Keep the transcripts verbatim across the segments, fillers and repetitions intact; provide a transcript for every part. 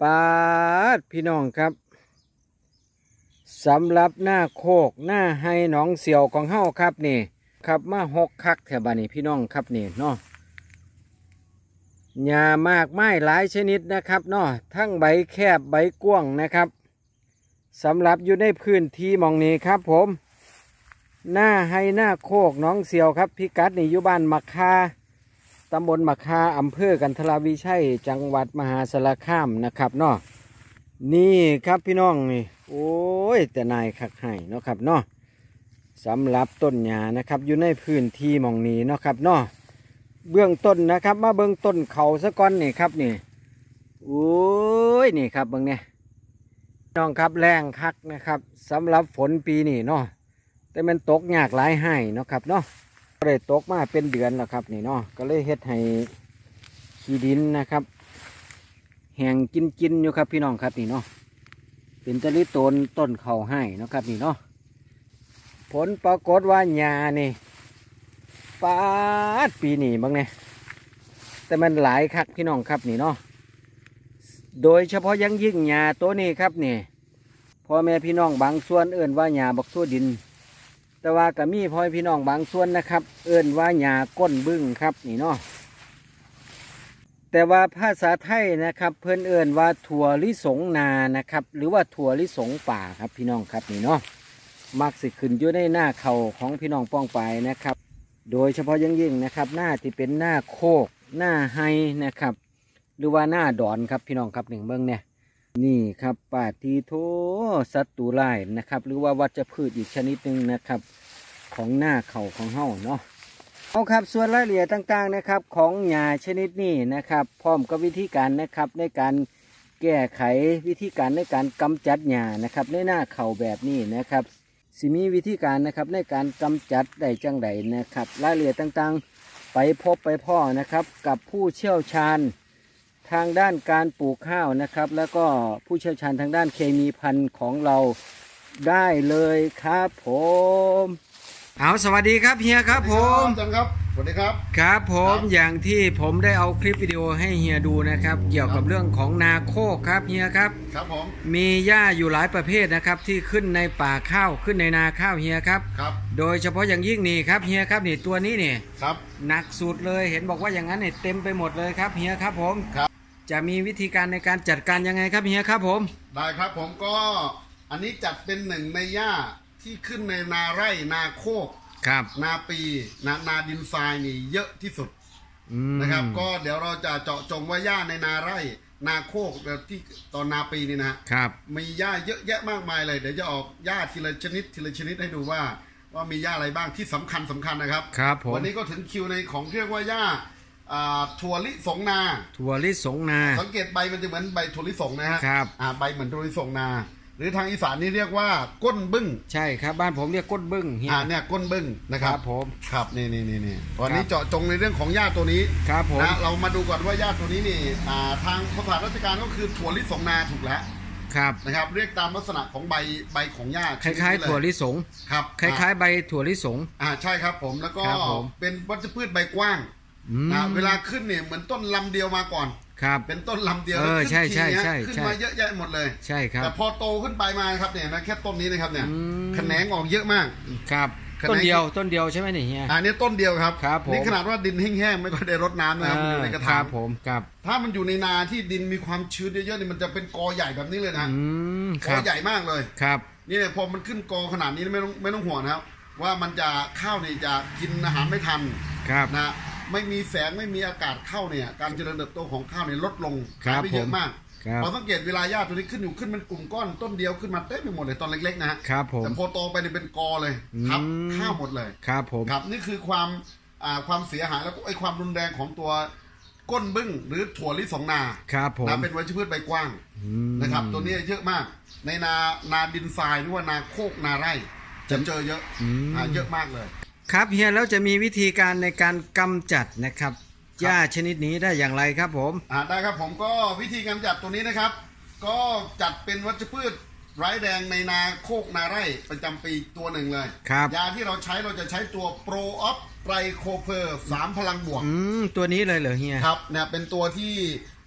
าดพี่น้องครับสำหรับหน้าโคกหน้าไฮหนองเสียวของเฮาครับนี่ครับมาหกคักแถวบ้านนี้พี่น้องครับนี่เนาะหญ้ามากไม้หลายชนิดนะครับเนาะทั้งใบแคบใบกว้างนะครับสำหรับอยู่ในพื้นที่มองนี้ครับผมหน้าไฮหน้าโคกหนองเสียวครับพิกัดนี่อยู่บ้านมะคาตำบลมะคาอำเภอกันทรวิชัยจังหวัดมหาสารคามนะครับเนาะนี่ครับพี่น้องนี่โอ้ยแต่นายคักให้เนาะครับเนาะสำหรับต้นหญ้านะครับอยู่ในพื้นที่มองนี้เนาะครับเนาะเบื้องต้นนะครับมาเบื้องต้นเขาซะก่อนนี่ครับนี่โอ้ยนี่ครับเบื้องเนี่ยน้องครับแรงคักนะครับสำหรับฝนปีนี้เนาะแต่มันตกยากหลายให้เนาะครับเนาะก็เลยตกมาเป็นเดือนแล้วครับนี่เนาะก็เลยเฮ็ดให้ขี้ดินนะครับแห้งกินกินอยู่ครับพี่น้องครับนี่เนาะเป็นตะลิต้นต้นเขาให้เนาะครับนี่เนาะผลปรากฏว่าหญ้านี่ฟาดปีนี้บ้างเนี่ยแต่มันหลายคักพี่น้องครับนี่เนาะโดยเฉพาะยังยิ่งหญ้าตัวนี้ครับนี่พ่อแม่พี่น้องบางส่วนเอื่นว่าหญ้าบักทั่วดินแต่ว่าก็มีพ่อพี่น้องบางส่วนนะครับเอื่นว่าหญ้าก้นบึ้งครับนี่เนาะแต่ว่าภาษาไทยนะครับเพื่อนเอื่นว่าถั่วลิสงนานะครับหรือว่าถั่วลิสงป่าครับพี่น้องครับนี่เนาะมักสิขึ้นอยู่ในหน้าเขาของพี่น้องป้องไปนะครับโดยเฉพาะยิ่งยิ่งนะครับหน้าที่เป็นหน้าโคกหน้าไฮนะครับหรือว่าหน้าดอนครับพี่น้องครับหนึ่งเบื้องเนี่ยนี่ครับป่าทีโทสัตตูไล่นะครับหรือว่าวัชพืชอีกชนิดหนึ่งนะครับของหน้าเขาของเฮ้าเนาะเอาครับส่วนรายละเอียดต่างๆนะครับของหญ้าชนิดนี้นะครับพร้อมกับวิธีการนะครับในการแก้ไขวิธีการในการกำจัดหญ้านะครับในหน้าเขาแบบนี้นะครับสิมีวิธีการนะครับในการกำจัดได้จังใดนะครับรายละเอียดต่างๆไปพบไปพ่อนะครับกับผู้เชี่ยวชาญทางด้านการปลูกข้าวนะครับแล้วก็ผู้เชี่ยวชาญทางด้านเคมีพันธุ์ของเราได้เลยครับผมเอาสวัสดีครับเฮียครับผมจังครับสวัสดีครับครับผมอย่างที่ผมได้เอาคลิปวิดีโอให้เฮียดูนะครับเกี่ยวกับเรื่องของนาโคกครับเฮียครับครับผมมีหญ้าอยู่หลายประเภทนะครับที่ขึ้นในป่าข้าวขึ้นในนาข้าวเฮียครับครับโดยเฉพาะอย่างยิ่งนี่ครับเฮียครับนี่ตัวนี้นี่ครับหนักสุดเลยเห็นบอกว่าอย่างนั้นเนี่ยเต็มไปหมดเลยครับเฮียครับผมครับจะมีวิธีการในการจัดการยังไงครับเฮียครับผมได้ครับผมก็อันนี้จัดเป็นหนึ่งในหญ้าที่ขึ้นในนาไร่นาโคกครับนาปีนานาดินทรายนี่เยอะที่สุดนะครับก็เดี๋ยวเราจะเจาะจงว่าหญ้าในนาไร่นาโคกที่ตอนนาปีนี่นะครับมีหญ้าเยอะแยะมากมายเลยเดี๋ยวจะออกหญ้าทีละชนิดทีละชนิดให้ดูว่าว่ามีหญ้าอะไรบ้างที่สำคัญสำคัญนะครับครับผมวันนี้ก็ถึงคิวในของเรียกว่าหญ้าถั่วลิสงนาถั่วลิสงนาสังเกตใบมันจะเหมือนใบถั่วลิสงนะฮะครับใบเหมือนถั่วลิสงนาหรือทางอีสานนี่เรียกว่าก้นบึ้งใช่ครับบ้านผมเรียกก้นบึ้งอ่าเนี่ยก้นบึ้งนะครับครับผมครับนี่นี่นี่นี่วันนี้เจาะจงในเรื่องของหญ้าตัวนี้ครับผมนะเรามาดูก่อนว่าหญ้าตัวนี้นี่อ่าทางภาษาราชการก็คือถั่วลิสงนาถูกแล้วครับนะครับเรียกตามลักษณะของใบใบของหญ้าคล้ายๆถั่วลิสงครับคล้ายๆใบถั่วลิสงอ่าใช่ครับผมแล้วก็เป็นวัชพืชใบกว้างนะเวลาขึ้นเนี่ยเหมือนต้นลำเดียวมาก่อนครับเป็นต้นลำเดียวแล้วขึ้นทีเนี้ยขึ้นมาเยอะแยะหมดเลยใช่ครับแต่พอโตขึ้นไปมาครับเนี่ยนะแค่ต้นนี้นะครับเนี่ยแขนงออกเยอะมากครับต้นเดียวต้นเดียวใช่ไหมเนี่ยเฮียอันนี้ต้นเดียวครับครับผมนี่ขนาดว่าดินแห้งๆไม่ค่อยได้รดน้ำนะครับอยู่ในกระถางผมครับถ้ามันอยู่ในนาที่ดินมีความชื้นเยอะๆนี่มันจะเป็นกอใหญ่แบบนี้เลยนะกอใหญ่มากเลยครับนี่เนี่ยพอมันขึ้นกอขนาดนี้ไม่ต้องไม่ต้องห่วงนะครับว่ามันจะข้าวเนี่ยจะกินอาหารไม่ทันครับนะไม่มีแสงไม่มีอากาศเข้าเนี่ยการเจริญเติบโตของข้าวเนี่ยลดลงไปเยอะมากพอสังเกตเวลาหญ้าตัวนี้ขึ้นอยู่ขึ้นเป็นกลุ่มก้อนต้นเดียวขึ้นมาเต็มไปหมดเลยตอนเล็กๆนะฮะครับผมแต่พอโตไปเนี่ยเป็นกอเลยทับข้าวหมดเลยครับผมครับนี่คือความอ่าความเสียหายแล้วก็ไอ้ความรุนแรงของตัวก้นบึ้งหรือถั่วลิสงนาครับผมนะเป็นวัชพืชใบกว้างนะครับตัวนี้เยอะมากในนานาดินทรายหรือว่านาโคกนาไร่จะเจอเยอะเยอะมากเลยครับเฮียแล้วจะมีวิธีการในการกำจัดนะครับหญ้าชนิดนี้ได้อย่างไรครับผมอ่าได้ครับผมก็วิธีการจัดตัวนี้นะครับก็จัดเป็นวัชพืชไร้แดงในนาโคกนาไร่ประจำปีตัวหนึ่งเลยครับยาที่เราใช้เราจะใช้ตัวโปรออฟไตรโคเพอร์สามพลังบวกอืมตัวนี้เลยเหรอเฮียครับเนี่ยเป็นตัวที่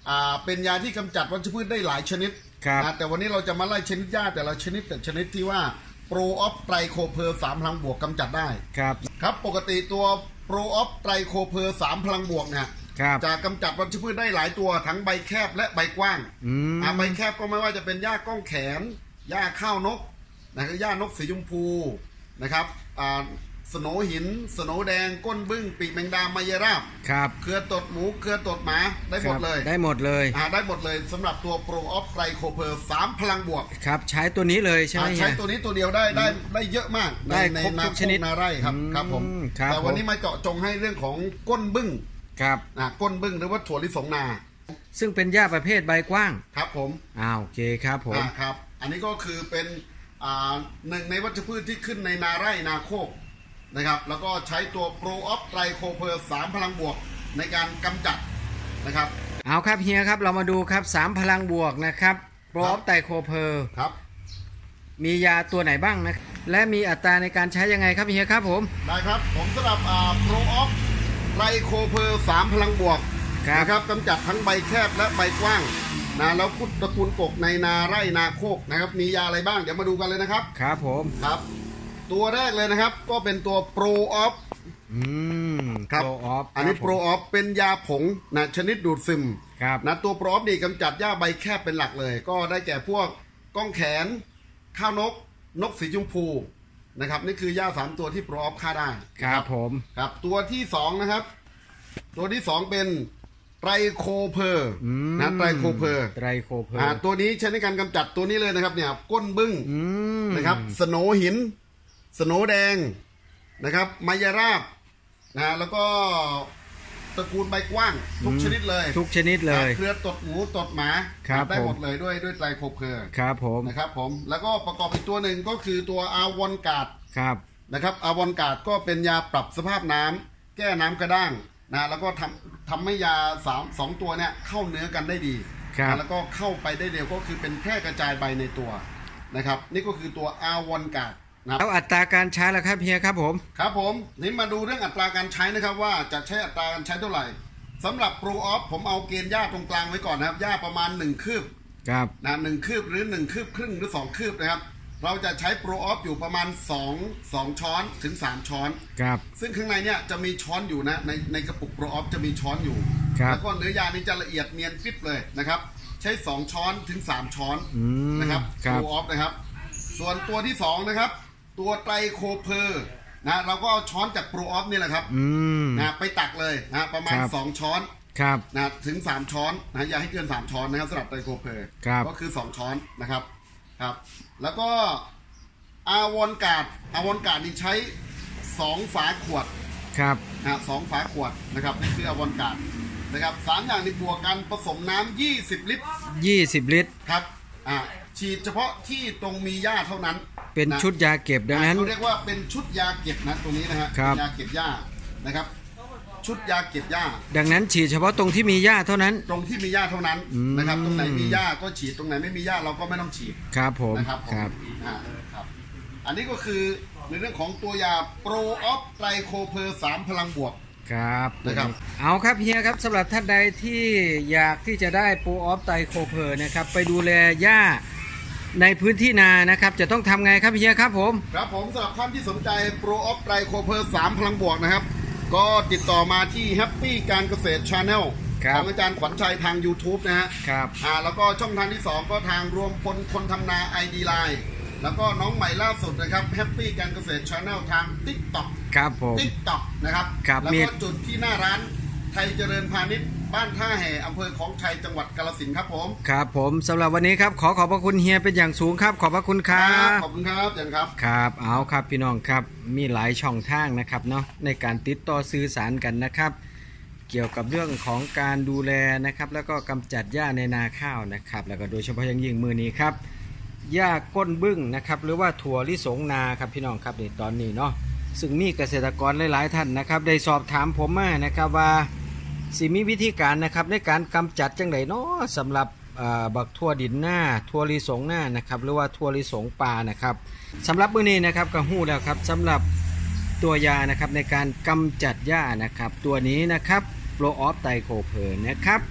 อ่าเป็นยาที่กำจัดวัชพืชได้หลายชนิดนะแต่วันนี้เราจะมาไล่ชนิดหญ้าแต่ละชนิดแต่ชนิดที่ว่าโปรออฟไตรโคเพอร์สามพลังบวกกำจัดได้ครับครับปกติตัวโปรออฟไตรโคเพอร์สามพลังบวกเนี่ยจะกำจัดวัชพืชได้หลายตัวทั้งใบแคบและใบกว้างอ่าใบแคบก็ไม่ว่าจะเป็นหญ้าก้องแขนหญ้าข้าวนกนะครับหญ้านกสีชมพูนะครับอ่าสโหนหินสโหนแดงก้นบึ้งปีกแมงดาไมยราบครับเครือตดหมูเครือตดหมาได้หมดเลยได้หมดเลยอ่าได้หมดเลยสำหรับตัวโปรออฟไตรโคเพอร์สามพลังบวกครับใช้ตัวนี้เลยใช่ไหมใช้ตัวนี้ตัวเดียวได้ได้ได้เยอะมากได้ในครบทุกชนิดนาไร่ครับครับผมแต่วันนี้มาเจาะจงให้เรื่องของก้นบึ้งครับอ่าก้นบึ้งหรือว่าถั่วลิสงนาซึ่งเป็นหญ้าประเภทใบกว้างครับผมอ้าวโอเคครับผมครับอันนี้ก็คือเป็นอ่าหนึ่งในวัชพืชที่ขึ้นในนาไร่นาโคกนะครับแล้วก็ใช้ตัวโปรออฟไตรโคเพอร์สามพลังบวกในการกำจัดนะครับเอาครับเฮียครับเรามาดูครับสามพลังบวกนะครับโปรออฟไตรโคเพอร์ครับมียาตัวไหนบ้างนะและมีอัตราในการใช้ยังไงครับเฮียครับผมได้ครับผมสำหรับอ่าโปรออฟไตรโคเพอร์สามพลังบวกนะครับกำจัดทั้งใบแคบและใบกว้างนะแล้วคุดตระกูลกกในนาไร่นาโคกนะครับมียาอะไรบ้างเดี๋ยวมาดูกันเลยนะครับครับผมครับตัวแรกเลยนะครับก็เป็นตัวโปรออฟอืมครับอันนี้โปรออฟเป็นยาผงนะชนิดดูดซึมครับนะตัวโปรออฟนี่กำจัดหญ้าใบแคบเป็นหลักเลยก็ได้แก่พวกก้องแขนข้าวนกนกสีชมพูนะครับนี่คือหญ้าสามตัวที่โปรออฟฆ่าได้ครับผมครับตัวที่สองนะครับตัวที่สองเป็นไตรโคเพอร์นะไตรโคเพอร์ไตรโคเพอร์อ่าตัวนี้ใช้ในการกำจัดตัวนี้เลยนะครับเนี่ยก้นบึ้งนะครับสโหนหินสโหนแดงนะครับไมยราบนะแล้วก็ตระกูลใบกว้างทุกชนิดเลยทุกชนิดเลยเครือตดหมูตดหมาได้หมดเลยด้วยด้วยไตรโคเพอร์ครับผมนะครับผมแล้วก็ประกอบอีกตัวหนึ่งก็คือตัวอาวอนกาดครับนะครับอาวอนกาดก็เป็นยาปรับสภาพน้ำแก้น้ำกระด้างนะแล้วก็ทำทำให้ยาสามสองตัวเนี่ยเข้าเนื้อกันได้ดีนะแล้วก็เข้าไปได้เร็วก็คือเป็นแพร่กระจายใบในตัวนะครับนี่ก็คือตัวอาวอนกาดแล้วอัตราการใช้ล่ะครับเฮียครับผมครับผมนี่มาดูเรื่องอัตราการใช้นะครับว่าจะใช้อัตราการใช้เท่าไหร่สำหรับโปรออฟผมเอาเกณฑ์หญ้าตรงกลางไว้ก่อนนะครับหญ้าประมาณหนึ่งคืบครับนะหนึ่งคืบหรือหนึ่งคืบครึ่งหรือสองคืบนะครับเราจะใช้โปรออฟอยู่ประมาณสอง สองช้อนถึงสามช้อนครับซึ่งข้างในเนี่ยจะมีช้อนอยู่นะในในกระปุกโปรออฟจะมีช้อนอยู่แล้วก็เนื้อยานี้จะละเอียดเนียนกริบเลยนะครับใช้สองช้อนถึงสามช้อนนะครับโปรออฟนะครับส่วนตัวที่สองนะครับตัวไตรโคเพอร์นะเราก็เอาช้อนจากโปรออฟนี่แหละครับนะไปตักเลยนะประมาณสองช้อนนะถึงสามช้อนนะอย่าให้เกินสามช้อนนะครับสำหรับไตรโคเพอร์ก็คือสองช้อนนะครับครับแล้วก็อาวอนกาดอาวอนกาดนี่ใช้สองฝาขวดครับนะสองฝาขวดนะครับนี่คืออาวอนกาดนะครับสามอย่างนี้บวกกันผสมน้ำยี่สิบลิตรยี่สิบลิตรครับอ่าฉีดเฉพาะที่ตรงมีหญ้าเท่านั้นเป็นชุดยาเก็บดังนั้นเขาเรียกว่าเป็นชุดยาเก็บนะตรงนี้นะฮะยาเก็บหญ้านะครับชุดยาเก็บหญ้าดังนั้นฉีดเฉพาะตรงที่มีหญ้าเท่านั้นตรงที่มีหญ้าเท่านั้นนะครับตรงไหนมีหญ้าก็ฉีดตรงไหนไม่มีหญ้าเราก็ไม่ต้องฉีดครับผมนะครับครับอ่าครับอันนี้ก็คือในเรื่องของตัวยาโปรออฟไตรโคเพอร์สามพลังบวกครับนะครับเอาครับเฮียครับสำหรับท่านใดที่อยากที่จะได้โปรออฟไตรโคเพอร์นะครับไปดูแลหญ้าในพื้นที่นานะครับจะต้องทำไงครับเฮียครับผมครับผมสำหรับท่านที่สนใจโปรออฟไตรโคเพอร์สามพลังบวกนะครับก็ติดต่อมาที่แฮปปี้การเกษตร Channel ของอาจารย์ขวัญชัยทาง YouTube นะฮะครับอ่าแล้วก็ช่องทางที่สองก็ทางรวมพลคนทำนา ไอ ดี ไลน์ แล้วก็น้องใหม่ล่าสุดนะครับแฮปปี้การเกษตร Channel ทาง TikTok ครับผม TikTok นะครับแล้วก็จุดที่หน้าร้านไทยเจริญพาณิชย์บ้านท่าแห่อำเภอของชัยจังหวัดกาฬสินธุ์ครับผมครับผมสำหรับวันนี้ครับขอขอบพระคุณเฮียเป็นอย่างสูงครับขอบพระคุณครับขอบคุณครับอาจารย์ครับครับเอาครับพี่น้องครับมีหลายช่องทางนะครับเนาะในการติดต่อสื่อสารกันนะครับเกี่ยวกับเรื่องของการดูแลนะครับแล้วก็กำจัดหญ้าในนาข้าวนะครับแล้วก็โดยเฉพาะอย่างยิ่งมือนี้ครับหญ้าก้นบึ้งนะครับหรือว่าถั่วลิสงนาครับพี่น้องครับในตอนนี้เนาะซึ่งมีเกษตรกรหลายๆท่านนะครับได้สอบถามผมมานะครับว่าสิมีวิธีการนะครับในการกำจัดจังไดเนาะสำหรับบักทั่วดินหน้าทั่วลิสงหน้านะครับหรือว่าทั่วลิสงปลานะครับสำหรับมื้อนี้นะครับก็ฮู้แล้วครับสำหรับตัวยานะครับในการกำจัดหญ้านะครับตัวนี้นะครับโปรออฟไตรโคเพอร์นะครับ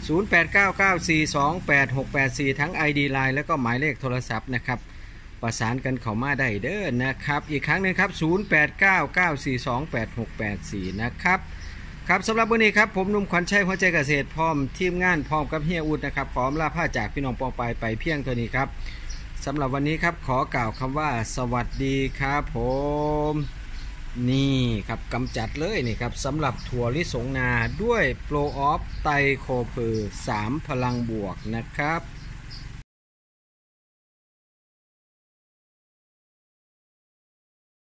ศูนย์ แปด เก้า เก้า สี่ สอง แปด หก แปด สี่ ทั้ง ไอ ดี ไลน์ แล้วก็หมายเลขโทรศัพท์นะครับประสานกันเข้ามาได้เด้อนะครับอีกครั้งหนึงครับ ศูนย์ แปด เก้า เก้า สี่ สอง แปด หก แปด สี่ นะครับครับสำหรับวันนี้ครับผมหนุ่มขวัญชัยหัวใจเกษตรพร้อมทีมงานพร้อมกับเฮียอุดนะครับพร้อมลาผ้าจากพี่น้องปองไปไปเพียงเท่านี้ครับสำหรับวันนี้ครับขอกล่าวคำว่าสวัสดีครับผมนี่ครับกำจัดเลยนี่ครับสำหรับถั่วลิสงนาด้วยโปรออฟไตโคเพอร์สามพลังบวกนะครับ